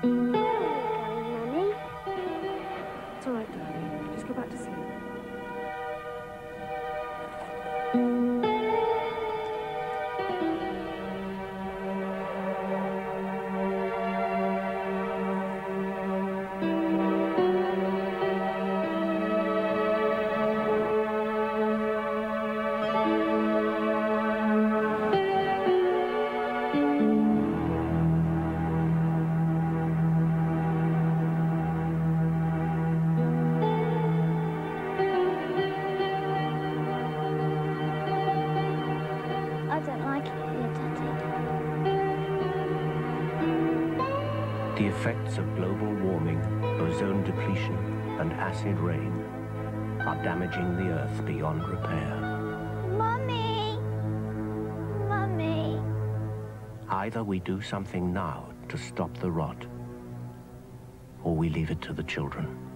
Mummy? It's all right, darling. Just go back to sleep. I don't like it here, Daddy. The effects of global warming, ozone depletion, and acid rain are damaging the Earth beyond repair. Mummy! Mummy! Either we do something now to stop the rot, or we leave it to the children.